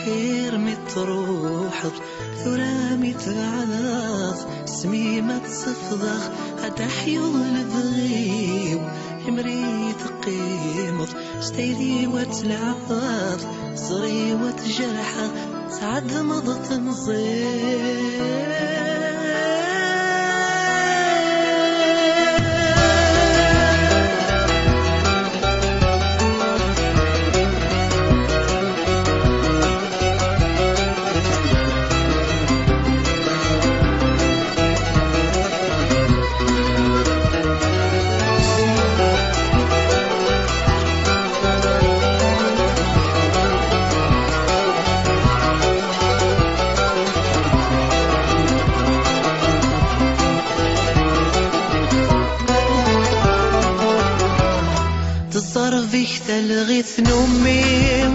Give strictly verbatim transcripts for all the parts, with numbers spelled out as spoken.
أخير متروحض ثورة متبعض سميمة تصفضخ هدا حيوض البغيو يمري تقيمض ستيري وتلعض صري وتجرحه سعد مضت مصير تصرفك تلغيث نومي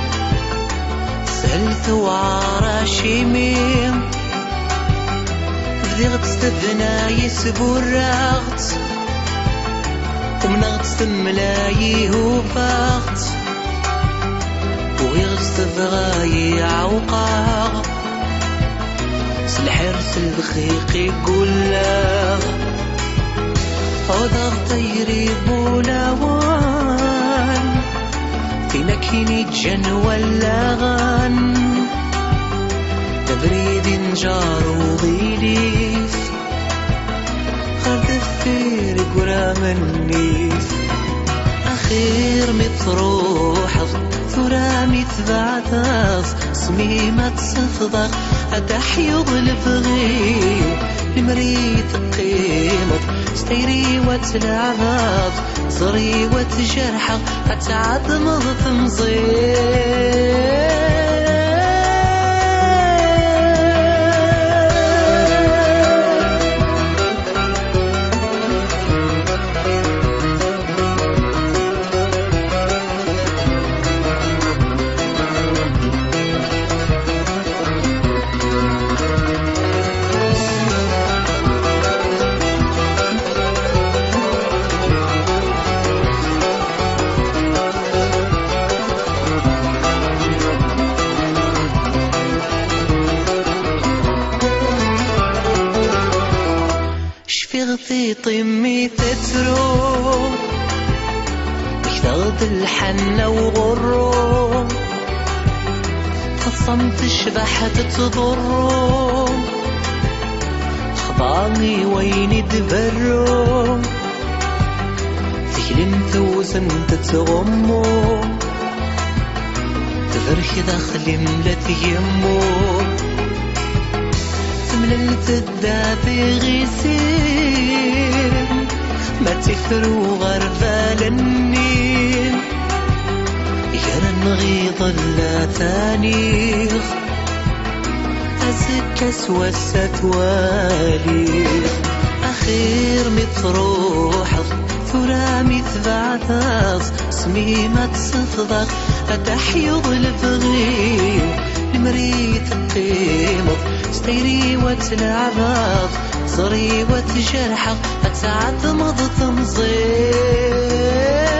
سألت وعراشي ميم فذيغت ستبنى يسبو الرغت ومنغت ستملاي وفاغت وغيغت ستبغاي عوقا سالحرس البخيق يقول لا وضغط يريب ولوان فينا كيني جن ولا غان تبريد نجار وضيليف خرد الثير قرا منيف أخير متروحض ثورة متبعثاث سميمة تصفضخ هدا حيوض البغيو المريت قيمض ستيري وتلعض صري وتجرحه أتعد مضت مصير في طمي تترو اشتغلت الحنة وغرو تصمت شبح تتضرو خضاني وين دبرو ثكلنت وزنت تغمو تفرخ داخل ملت يمو تمللت الدافي غيسين ما تفرو غرفال النيل يرن غيظ اللاتانيخ أزكس والستوالي أخير متروحض ثورة متبعثاث سميمة تصفضخ أتحيض البغيو المريت قيمض ستيري وتلعبض صري وتجرحه أتعد مضت مصير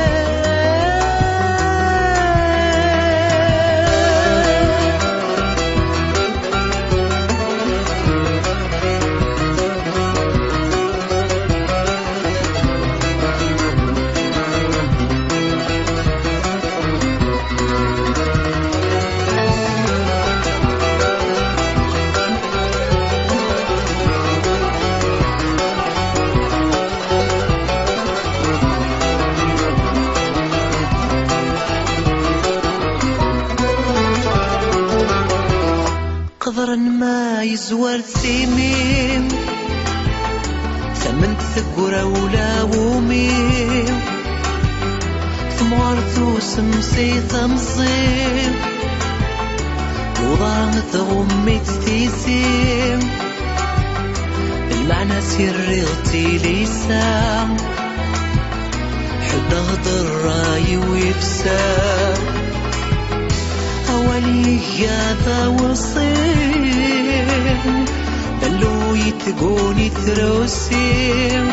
قذرا ما يزور ثيميم ثمنت ثقرة ولا وميم ثمارثو سمسي ثمصيم وضامت غمي تثيسيم المعنى سري غتيليسام حد غدر راي ويبسام أولي هذا وصيم بلو يتقوني ثروسيم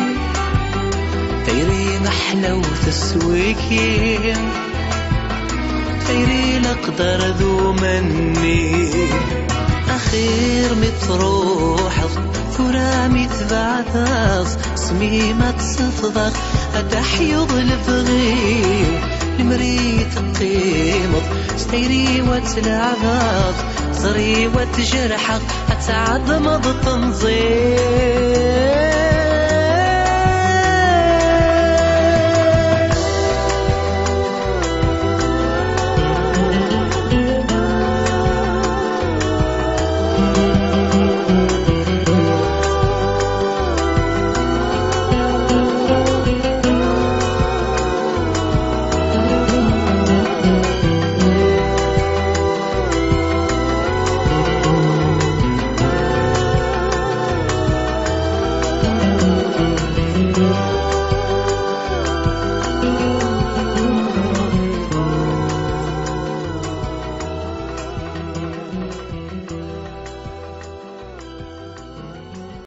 تيري محلى وتسويكيم تيري قدر ذو مني أخير متروح ثورة متبعثاز سميمة تصفضغ أتحيض الفغي المريت القيمض ستيري وتلعبغ صري وتجرحق أتعظم التنظيم